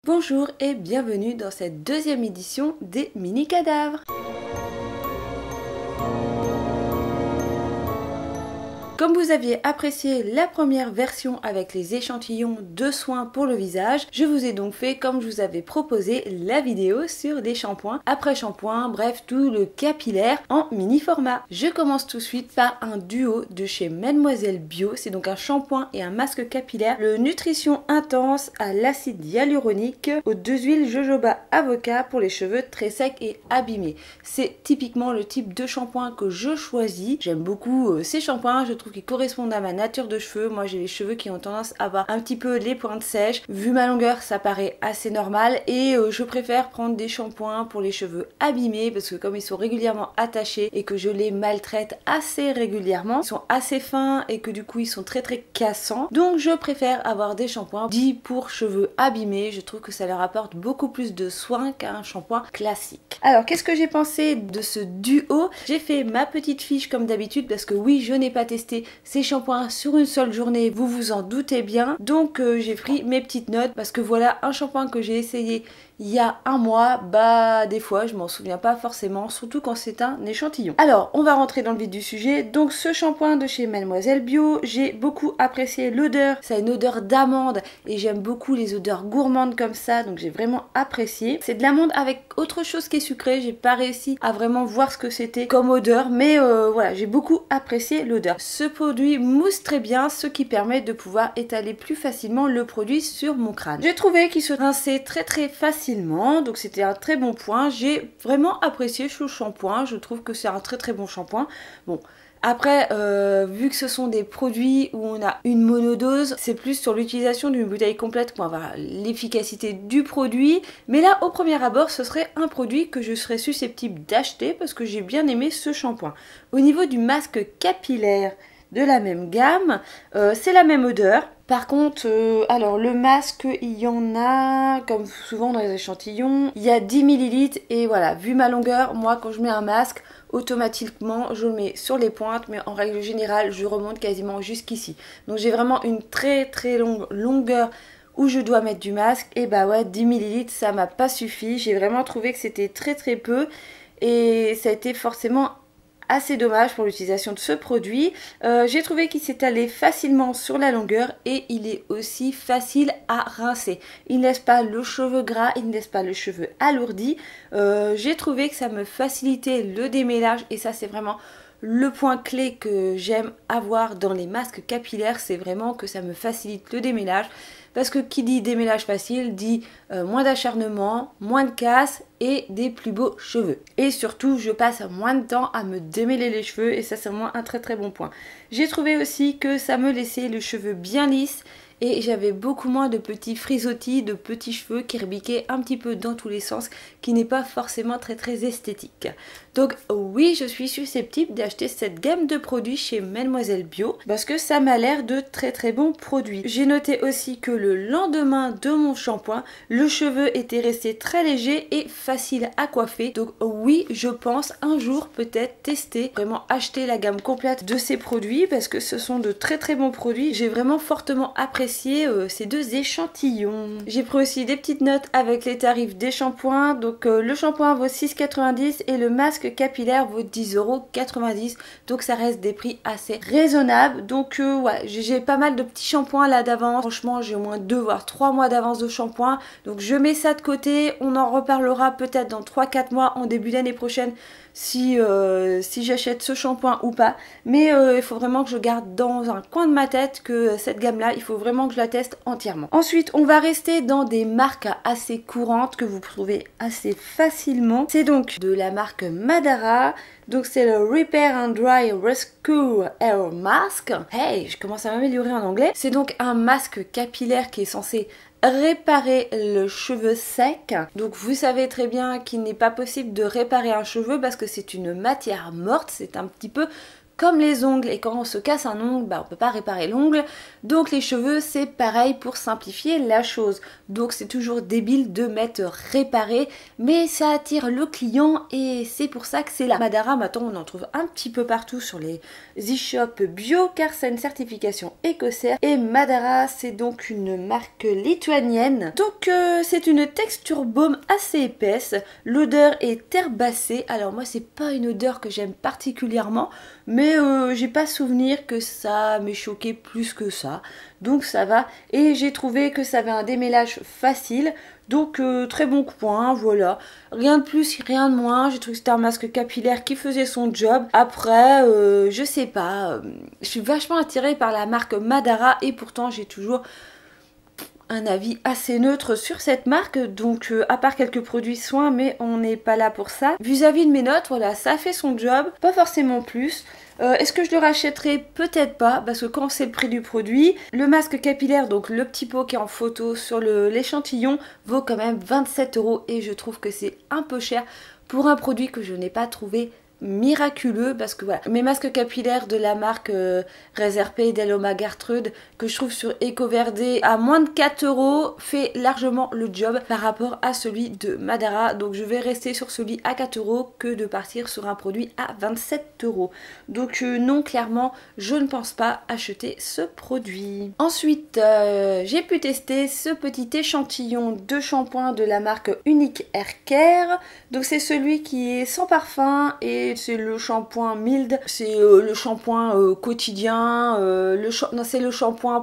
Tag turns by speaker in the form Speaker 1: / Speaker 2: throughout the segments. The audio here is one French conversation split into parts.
Speaker 1: Bonjour et bienvenue dans cette deuxième édition des Mini Cadavres. Comme vous aviez apprécié la première version avec les échantillons de soins pour le visage, je vous ai donc fait, comme je vous avais proposé, la vidéo sur des shampoings, après shampoing, bref tout le capillaire en mini format. Je commence tout de suite par un duo de chez Mademoiselle Bio, c'est donc un shampoing et un masque capillaire, le Nutrition Intense à l'acide hyaluronique aux 2 huiles jojoba avocat pour les cheveux très secs et abîmés. C'est typiquement le type de shampoing que je choisis, j'aime beaucoup ces shampoings, je trouve qui correspondent à ma nature de cheveux. Moi j'ai les cheveux qui ont tendance à avoir un petit peu les pointes sèches. Vu ma longueur ça paraît assez normal et je préfère prendre des shampoings pour les cheveux abîmés parce que comme ils sont régulièrement attachés et que je les maltraite assez régulièrement, ils sont assez fins et que du coup ils sont très cassants. Donc je préfère avoir des shampoings dits pour cheveux abîmés. Je trouve que ça leur apporte beaucoup plus de soin qu'un shampoing classique. Alors qu'est-ce que j'ai pensé de ce duo? J'ai fait ma petite fiche comme d'habitude parce que oui, je n'ai pas testé ces shampoings sur une seule journée, vous vous en doutez bien. Donc j'ai pris mes petites notes parce que voilà un shampoing que j'ai essayé il y a un mois, bah des fois je m'en souviens pas forcément, surtout quand c'est un échantillon. Alors on va rentrer dans le vif du sujet. Donc ce shampoing de chez Mademoiselle Bio, j'ai beaucoup apprécié l'odeur, ça a une odeur d'amande et j'aime beaucoup les odeurs gourmandes comme ça, donc j'ai vraiment apprécié. C'est de l'amande avec autre chose qui est sucré, j'ai pas réussi à vraiment voir ce que c'était comme odeur, mais voilà, j'ai beaucoup apprécié l'odeur. Ce produit mousse très bien, ce qui permet de pouvoir étaler plus facilement le produit sur mon crâne. J'ai trouvé qu'il se rinçait très facilement, donc c'était un très bon point. J'ai vraiment apprécié ce shampoing, je trouve que c'est un très bon shampoing. Bon, après, vu que ce sont des produits où on a une monodose, c'est plus sur l'utilisation d'une bouteille complète qu'on va voir l'efficacité du produit. Mais là, au premier abord, ce serait un produit que je serais susceptible d'acheter parce que j'ai bien aimé ce shampoing. Au niveau du masque capillaire de la même gamme, c'est la même odeur. Par contre, alors le masque, il y en a, comme souvent dans les échantillons, il y a 10 ml et voilà, vu ma longueur, moi quand je mets un masque, automatiquement je le mets sur les pointes, mais en règle générale, je remonte quasiment jusqu'ici. Donc j'ai vraiment une très longue longueur où je dois mettre du masque, et bah ouais, 10 ml ça m'a pas suffi, j'ai vraiment trouvé que c'était très peu, et ça a été forcément assez dommage pour l'utilisation de ce produit. J'ai trouvé qu'il s'étalait facilement sur la longueur et il est aussi facile à rincer. Il ne laisse pas le cheveu gras, il ne laisse pas le cheveu alourdi. J'ai trouvé que ça me facilitait le démêlage et ça c'est vraiment le point clé que j'aime avoir dans les masques capillaires, c'est vraiment que ça me facilite le démêlage. Parce que qui dit démêlage facile dit moins d'acharnement, moins de casse et des plus beaux cheveux. Et surtout, je passe moins de temps à me démêler les cheveux et ça c'est vraiment un très bon point. J'ai trouvé aussi que ça me laissait le cheveu bien lisse et j'avais beaucoup moins de petits frisottis, de petits cheveux qui rebiquaient un petit peu dans tous les sens, qui n'est pas forcément très esthétique. Donc oui, je suis susceptible d'acheter cette gamme de produits chez Mademoiselle Bio parce que ça m'a l'air de très bons produits. J'ai noté aussi que le lendemain de mon shampoing, le cheveu était resté très léger et facile à coiffer. Donc oui, je pense un jour peut-être tester, vraiment acheter la gamme complète de ces produits parce que ce sont de très bons produits. J'ai vraiment fortement apprécié ces deux échantillons. J'ai pris aussi des petites notes avec les tarifs des shampoings. Donc le shampoing vaut 6,90 et le masque capillaire vaut 10,90 €. Donc ça reste des prix assez raisonnables. Donc ouais, j'ai pas mal de petits shampoings là d'avance. Franchement, j'ai au moins 2 voire 3 mois d'avance de shampoing. Donc je mets ça de côté. On en reparlera peut-être dans 3-4 mois en début d'année prochaine si j'achète ce shampoing ou pas. Mais il faut vraiment que je garde dans un coin de ma tête que cette gamme là, il faut vraiment que je la teste entièrement. Ensuite, on va rester dans des marques assez courantes que vous trouvez assez facilement. C'est donc de la marque Madara. Donc c'est le Repair and Dry Rescue Air Mask. Hey, je commence à m'améliorer en anglais. C'est donc un masque capillaire qui est censé réparer le cheveu sec. Donc vous savez très bien qu'il n'est pas possible de réparer un cheveu parce que c'est une matière morte, c'est un petit peu comme les ongles, et quand on se casse un ongle, bah, on peut pas réparer l'ongle. Donc les cheveux, c'est pareil pour simplifier la chose. Donc c'est toujours débile de mettre réparer, mais ça attire le client et c'est pour ça que c'est là. Madara, maintenant on en trouve un petit peu partout sur les e-shops bio car c'est une certification écossaise. Et Madara, c'est donc une marque lituanienne. Donc c'est une texture baume assez épaisse. L'odeur est herbacée. Alors moi c'est pas une odeur que j'aime particulièrement, mais j'ai pas souvenir que ça m'ait choqué plus que ça. Donc ça va. Et j'ai trouvé que ça avait un démêlage facile. Donc très bon point, voilà. Rien de plus, rien de moins. J'ai trouvé que c'était un masque capillaire qui faisait son job. Après, je sais pas. Je suis vachement attirée par la marque Madara et pourtant j'ai toujours un avis assez neutre sur cette marque, donc à part quelques produits soins, mais on n'est pas là pour ça. Vis-à-vis de mes notes, voilà, ça a fait son job, pas forcément plus. Est-ce que je le rachèterai? Peut-être pas, parce que quand c'est le prix du produit, le masque capillaire, donc le petit pot qui est en photo sur l'échantillon, vaut quand même 27 € et je trouve que c'est un peu cher pour un produit que je n'ai pas trouvé miraculeux, parce que voilà, mes masques capillaires de la marque Reserpé d'Eloma Gertrude que je trouve sur EcoVerde à moins de 4 € fait largement le job par rapport à celui de Madara, donc je vais rester sur celui à 4 € que de partir sur un produit à 27 €. Donc non, clairement je ne pense pas acheter ce produit. Ensuite j'ai pu tester ce petit échantillon de shampoing de la marque Unique Hair Care. Donc c'est celui qui est sans parfum et c'est le shampoing mild, c'est le shampoing quotidien, c'est le shampoing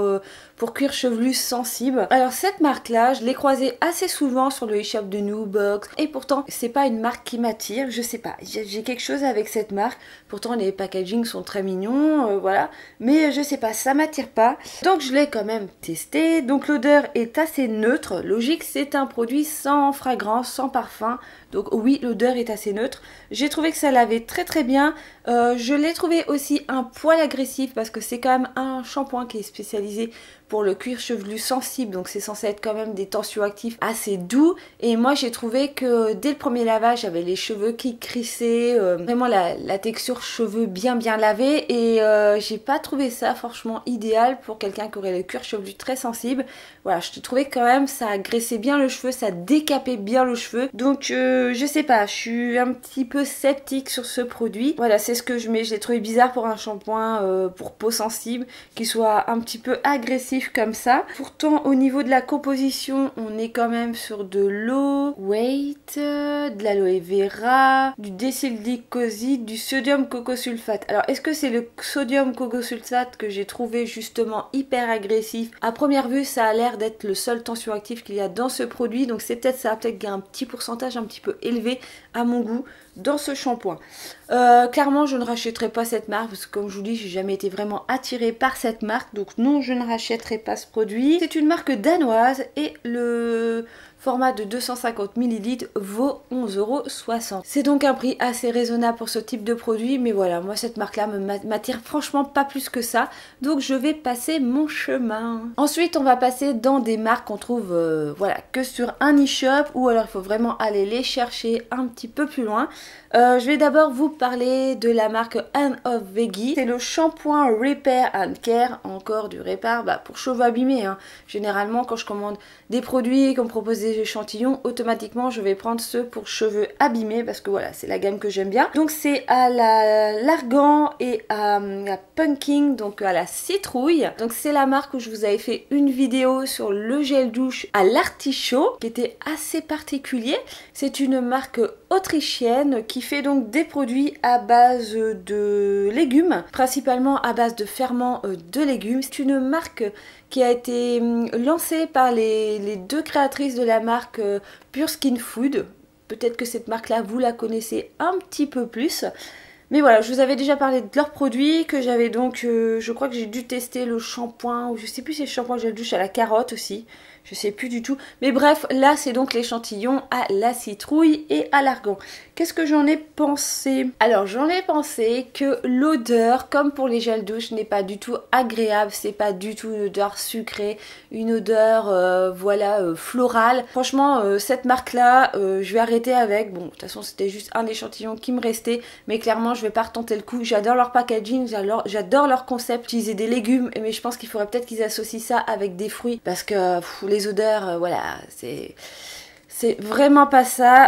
Speaker 1: pour cuir chevelu sensible. Alors cette marque là, je l'ai croisée assez souvent sur le e-shop de Nubox et pourtant c'est pas une marque qui m'attire, je sais pas, j'ai quelque chose avec cette marque, pourtant les packagings sont très mignons, voilà, mais je sais pas, ça m'attire pas, donc je l'ai quand même testé. Donc l'odeur est assez neutre, logique, c'est un produit sans fragrance, sans parfum, donc oui, l'odeur est assez neutre. J'ai trouvé que ça lavait très très bien. Je l'ai trouvé aussi un poil agressif parce que c'est quand même un shampoing qui est spécialisé pour le cuir chevelu sensible, donc c'est censé être quand même des tensioactifs assez doux. Et moi j'ai trouvé que dès le premier lavage j'avais les cheveux qui crissaient, vraiment la texture cheveux bien lavée, et j'ai pas trouvé ça franchement idéal pour quelqu'un qui aurait le cuir chevelu très sensible. Voilà, je trouvais quand même ça agressait bien le cheveu, ça décapait bien le cheveu, donc je sais pas, je suis un petit peu sceptique sur ce produit. Voilà, c'est ce que je mets, je l'ai trouvé bizarre pour un shampoing pour peau sensible qui soit un petit peu agressif comme ça. Pourtant au niveau de la composition on est quand même sur de l'eau weight, de l'aloe vera, du décylglycoside, du sodium cocosulfate. Alors est-ce que c'est le sodium cocosulfate que j'ai trouvé justement hyper agressif? À première vue ça a l'air d'être le seul tensioactif qu'il y a dans ce produit, donc c'est peut-être ça, peut-être qu'il y a un petit pourcentage un petit peu élevé à mon goût dans ce shampoing. Clairement je ne rachèterai pas cette marque parce que comme je vous dis j'ai jamais été vraiment attirée par cette marque, donc non, je ne rachèterai pas ce produit. C'est une marque danoise et le format de 250 ml vaut 11,60 €. C'est donc un prix assez raisonnable pour ce type de produit, mais voilà, moi cette marque là m'attire franchement pas plus que ça, donc je vais passer mon chemin. Ensuite on va passer dans des marques qu'on trouve voilà, que sur un e-shop, ou alors il faut vraiment aller les chercher un petit peu plus loin. Je vais d'abord vous parler de la marque Hand of Veggie. C'est le shampoing Repair and Care, encore du répar pour cheveux abîmés, hein. Généralement quand je commande des produits et qu'on me propose des échantillons, automatiquement je vais prendre ceux pour cheveux abîmés parce que voilà, c'est la gamme que j'aime bien. Donc c'est à l'argan et à la pumpkin, donc à la citrouille. Donc c'est la marque où je vous avais fait une vidéo sur le gel douche à l'artichaut qui était assez particulier. C'est une marque autrichienne qui fait donc des produits à base de légumes, principalement à base de ferments de légumes. C'est une marque qui a été lancée par les deux créatrices de la marque Pure Skin Food. Peut-être que cette marque là vous la connaissez un petit peu plus. Mais voilà, je vous avais déjà parlé de leurs produits, que j'avais donc, je crois que j'ai dû tester le shampoing, ou je sais plus si c'est le shampoing gel douche à la carotte aussi. je sais plus du tout. Mais bref, là c'est donc l'échantillon à la citrouille et à l'argan. Qu'est-ce que j'en ai pensé? Alors j'en ai pensé que l'odeur, comme pour les gels douche, n'est pas du tout agréable. C'est pas du tout une odeur sucrée, une odeur florale. Franchement, cette marque-là, je vais arrêter avec. Bon, de toute façon c'était juste un échantillon qui me restait, mais clairement je vais pas retenter le coup. J'adore leur packaging, j'adore leur concept. Utiliser des légumes, mais je pense qu'il faudrait peut-être qu'ils associent ça avec des fruits, parce que les odeurs, voilà, c'est vraiment pas ça.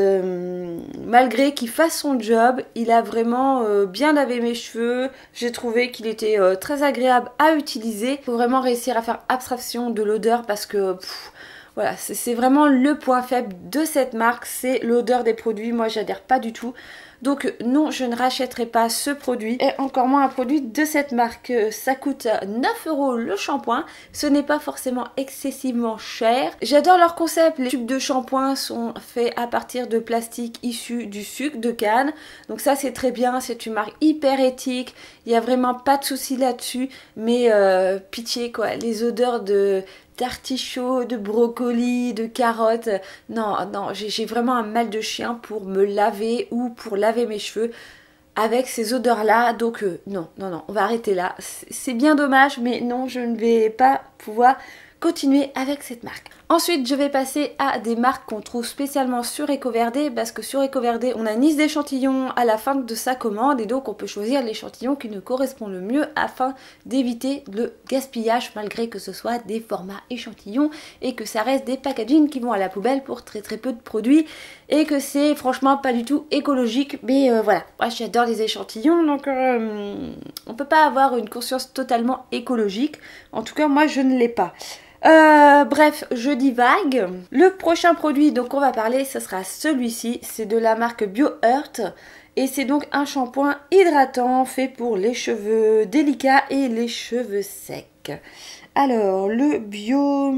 Speaker 1: Malgré qu'il fasse son job, il a vraiment bien lavé mes cheveux. J'ai trouvé qu'il était très agréable à utiliser. Il faut vraiment réussir à faire abstraction de l'odeur, parce que voilà, c'est vraiment le point faible de cette marque, c'est l'odeur des produits. Moi j'adhère pas du tout. Donc non, je ne rachèterai pas ce produit, et encore moins un produit de cette marque. Ça coûte 9 € le shampoing, ce n'est pas forcément excessivement cher. J'adore leur concept, les tubes de shampoing sont faits à partir de plastique issu du sucre de canne. Donc ça c'est très bien, c'est une marque hyper éthique, il n'y a vraiment pas de souci là-dessus. Mais pitié quoi, les odeurs d'artichaut, de brocoli, de carottes. Non, j'ai vraiment un mal de chien pour me laver ou pour laver mes cheveux avec ces odeurs-là. Donc non, on va arrêter là. C'est bien dommage, mais non, je ne vais pas pouvoir continuer avec cette marque. Ensuite, je vais passer à des marques qu'on trouve spécialement sur EcoVerde, parce que sur EcoVerde, on a une liste d'échantillons à la fin de sa commande, et donc on peut choisir l'échantillon qui nous correspond le mieux afin d'éviter le gaspillage, malgré que ce soit des formats échantillons et que ça reste des packagings qui vont à la poubelle pour très peu de produits, et que c'est franchement pas du tout écologique. Mais voilà, moi j'adore les échantillons, donc on peut pas avoir une conscience totalement écologique. En tout cas, moi je ne l'ai pas. Bref, je divague. Le prochain produit dont on va parler, ce sera celui-ci. C'est de la marque BioEarth. Et c'est donc un shampoing hydratant fait pour les cheveux délicats et les cheveux secs. Alors, le bio...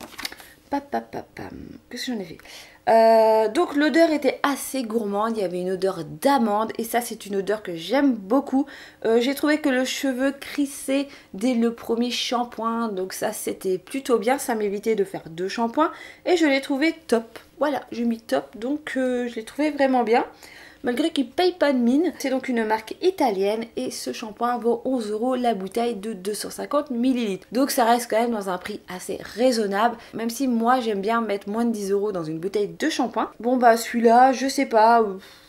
Speaker 1: Qu'est-ce que j'en ai fait? Donc l'odeur était assez gourmande, il y avait une odeur d'amande, et ça c'est une odeur que j'aime beaucoup. J'ai trouvé que le cheveu crissait dès le premier shampoing, donc ça c'était plutôt bien, ça m'évitait de faire 2 shampoings, et je l'ai trouvé top. Voilà, j'ai mis top, donc je l'ai trouvé vraiment bien, malgré qu'il paye pas de mine. C'est donc une marque italienne, et ce shampoing vaut 11 € la bouteille de 250 ml. Donc ça reste quand même dans un prix assez raisonnable, même si moi j'aime bien mettre moins de 10 € dans une bouteille de shampoing. Bon bah celui-là, je sais pas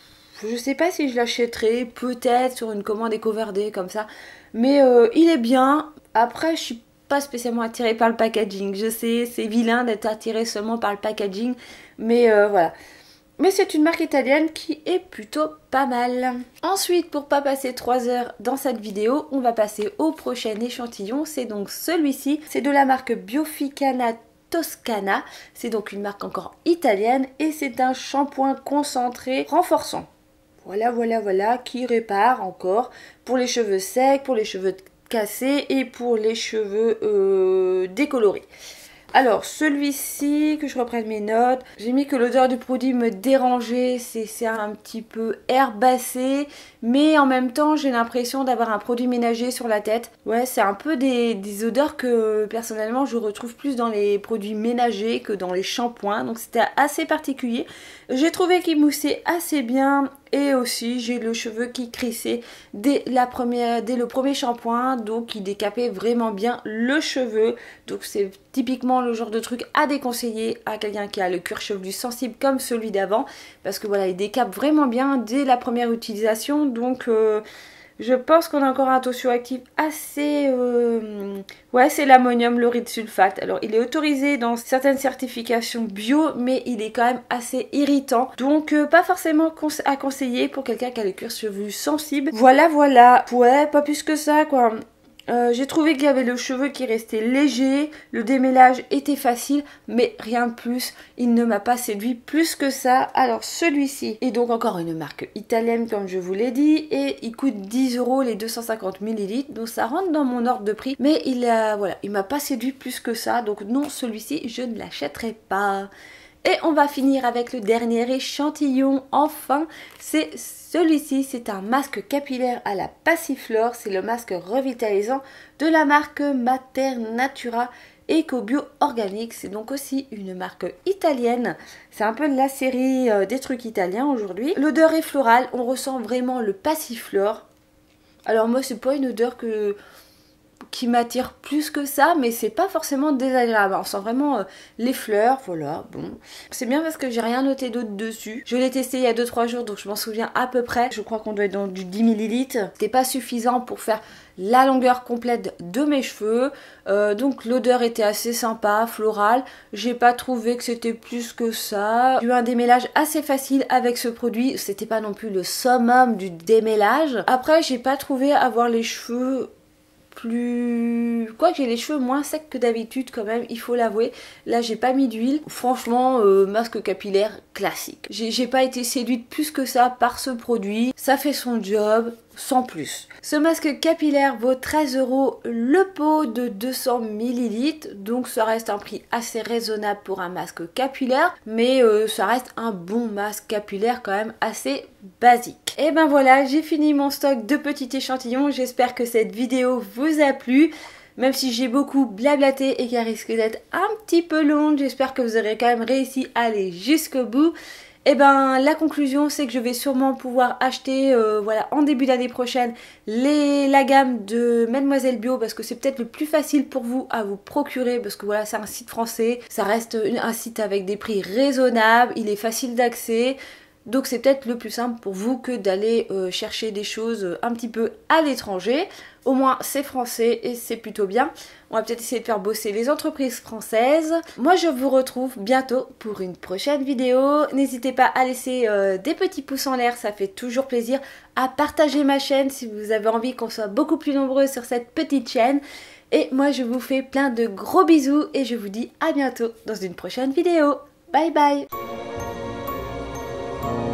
Speaker 1: si je l'achèterai, peut-être sur une commande EcoVerde comme ça, mais il est bien. Après je suis pas spécialement attirée par le packaging, je sais c'est vilain d'être attirée seulement par le packaging, mais voilà. Mais c'est une marque italienne qui est plutôt pas mal. Ensuite, pour pas passer 3 heures dans cette vidéo, on va passer au prochain échantillon. C'est donc celui-ci. C'est de la marque Bioficana Toscana. C'est donc une marque encore italienne, et c'est un shampoing concentré renforçant. Voilà, qui répare encore pour les cheveux secs, pour les cheveux cassés et pour les cheveux décolorés. Alors celui-ci, que je reprenne mes notes, j'ai mis que l'odeur du produit me dérangeait, c'est un petit peu herbacé, mais en même temps j'ai l'impression d'avoir un produit ménager sur la tête. Ouais, c'est un peu des odeurs que personnellement je retrouve plus dans les produits ménagers que dans les shampoings, donc c'était assez particulier. J'ai trouvé qu'il moussait assez bien, et aussi j'ai le cheveu qui crissait dès le premier shampoing, donc il décapait vraiment bien le cheveu. Donc c'est typiquement le genre de truc à déconseiller à quelqu'un qui a le cuir chevelu sensible comme celui d'avant, parce que voilà, il décape vraiment bien dès la première utilisation. Donc je pense qu'on a encore un taux suractif assez... Ouais, c'est l'ammonium lauride sulfate. Alors, il est autorisé dans certaines certifications bio, mais il est quand même assez irritant. Donc, pas forcément à conseiller pour quelqu'un qui a le cuir chevelu sensible. Voilà. Ouais, pas plus que ça, quoi. J'ai trouvé qu'il y avait le cheveu qui restait léger, le démêlage était facile, mais rien de plus. Il ne m'a pas séduit plus que ça. Alors celui-ci est donc encore une marque italienne comme je vous l'ai dit, et il coûte 10 € les 250 ml, donc ça rentre dans mon ordre de prix, mais il m'a pas séduit plus que ça, donc non, celui-ci je ne l'achèterai pas. Et on va finir avec le dernier échantillon, enfin, c'est celui-ci, c'est un masque capillaire à la passiflore, c'est le masque revitalisant de la marque Mater Natura. Ecobio Organique. C'est donc aussi une marque italienne. C'est un peu de la série des trucs italiens aujourd'hui. L'odeur est florale, on ressent vraiment le passiflore. Alors moi c'est pas une odeur qui m'attire plus que ça, mais c'est pas forcément désagréable. On sent vraiment les fleurs, voilà, bon. C'est bien parce que j'ai rien noté d'autre dessus. Je l'ai testé il y a 2-3 jours, donc je m'en souviens à peu près. Je crois qu'on doit être dans du 10 ml. C'était pas suffisant pour faire la longueur complète de mes cheveux. Donc l'odeur était assez sympa, florale. J'ai pas trouvé que c'était plus que ça. J'ai eu un démêlage assez facile avec ce produit. C'était pas non plus le summum du démêlage. Après, j'ai pas trouvé avoir les cheveux quoique j'ai les cheveux moins secs que d'habitude quand même, il faut l'avouer. Là j'ai pas mis d'huile, franchement masque capillaire classique. J'ai pas été séduite plus que ça par ce produit, ça fait son job sans plus. Ce masque capillaire vaut 13 € le pot de 200 ml, donc ça reste un prix assez raisonnable pour un masque capillaire, mais ça reste un bon masque capillaire quand même assez basique. Et ben voilà, j'ai fini mon stock de petits échantillons, j'espère que cette vidéo vous a plu. Même si j'ai beaucoup blablaté et qu'elle risque d'être un petit peu longue, j'espère que vous aurez quand même réussi à aller jusqu'au bout. Et ben la conclusion c'est que je vais sûrement pouvoir acheter voilà, en début d'année prochaine la gamme de Mademoiselle Bio, parce que c'est peut-être le plus facile pour vous à vous procurer, parce que voilà, c'est un site français, ça reste un site avec des prix raisonnables, il est facile d'accès. Donc c'est peut-être le plus simple pour vous que d'aller chercher des choses un petit peu à l'étranger. Au moins c'est français et c'est plutôt bien. On va peut-être essayer de faire bosser les entreprises françaises. Moi je vous retrouve bientôt pour une prochaine vidéo. N'hésitez pas à laisser des petits pouces en l'air, ça fait toujours plaisir. À partager ma chaîne si vous avez envie qu'on soit beaucoup plus nombreux sur cette petite chaîne. Et moi je vous fais plein de gros bisous et je vous dis à bientôt dans une prochaine vidéo. Bye bye!